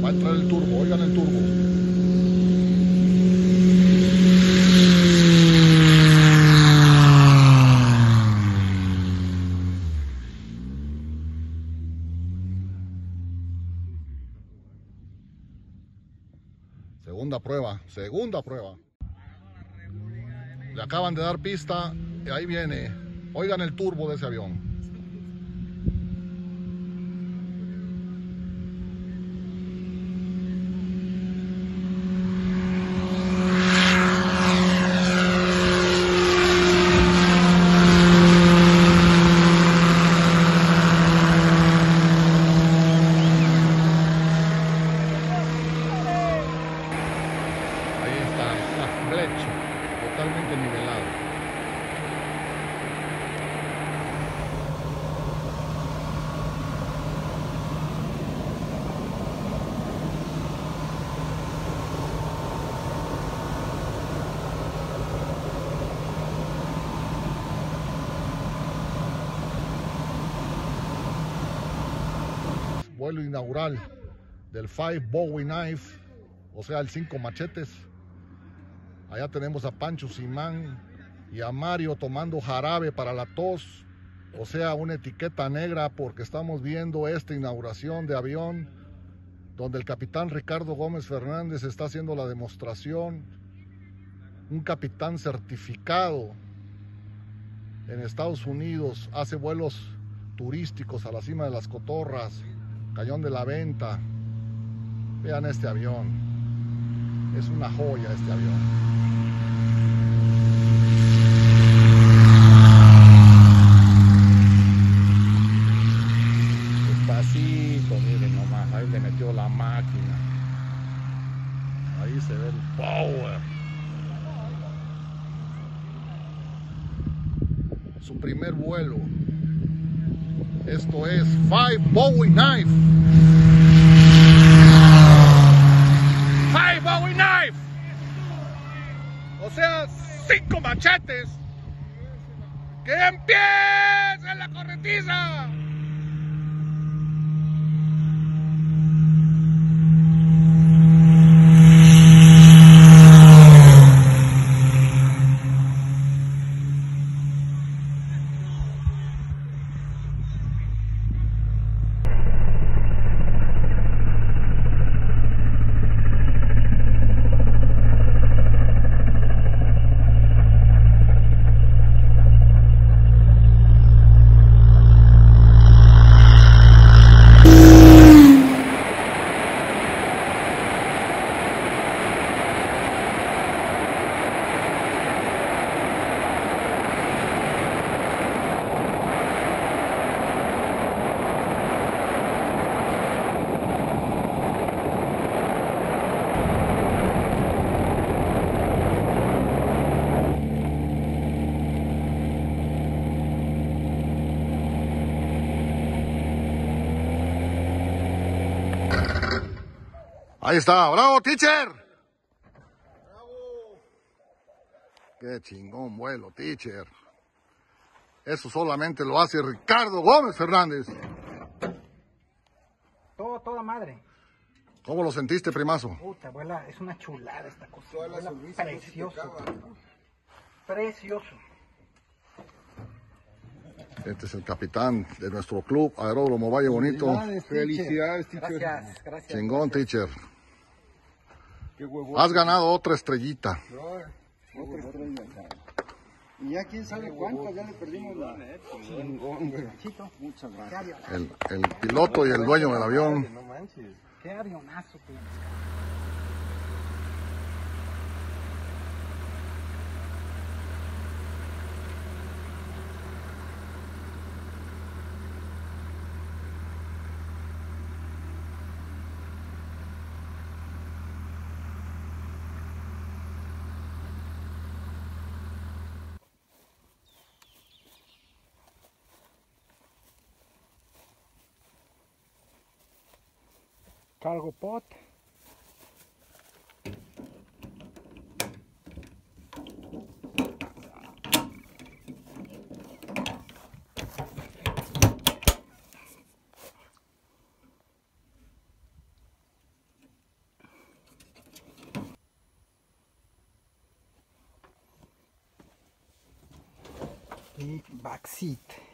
Va a entrar el turbo, oigan el turbo. Segunda prueba, segunda prueba. Le acaban de dar pista y ahí viene. Oigan el turbo de ese avión. Totalmente nivelado. Vuelo inaugural del 5 Bowie Knife, o sea, el 5 machetes. Allá tenemos a Pancho Simán y a Mario tomando jarabe para la tos, o sea, una etiqueta negra, porque estamos viendo esta inauguración de avión donde el capitán Ricardo Gómez Fernández está haciendo la demostración. Un capitán certificado en Estados Unidos, hace vuelos turísticos a la cima de las Cotorras, Cañón de la Venta. Vean este avión, es una joya este avión. Miren nomás, ahí le metió la máquina. Ahí se ve el power. Su primer vuelo. Esto es 5 Bowie Knife. 5 Bowie Knife. O sea, 5 machetes. ¡Que empiece la corretiza! Ahí está, bravo, teacher. Bravo. Qué chingón vuelo, teacher. Eso solamente lo hace Ricardo Gómez Fernández. Toda madre. ¿Cómo lo sentiste, primazo? Puta, abuela, es una chulada esta cosa. Vuela precioso. Precioso. Este es el capitán de nuestro club Aeródromo Valle Bonito. Felicidades, teacher. Gracias. Chingón, teacher. Qué huevo. Has ganado otra estrellita. Otra estrella. Y ya quién sabe cuántas, ya le perdimos la... Chingón, güey. Muchas gracias. El piloto y el dueño del avión. No manches. Qué avionazo, tío. Cargo pot. Y backseat.